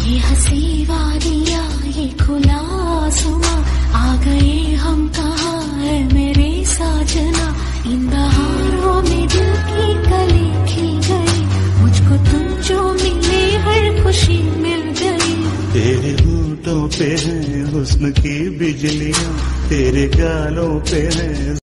ये हंसी वादियाँ ये खुला आसमां, आ गए हम कहाँ है मेरे साजना। इन बहारों में दिल की कली खिल गई, मुझको तुम जो मिले हर खुशी मिल गई। तेरे होठों पे है हुस्न की बिजलियाँ, तेरे गालों पे है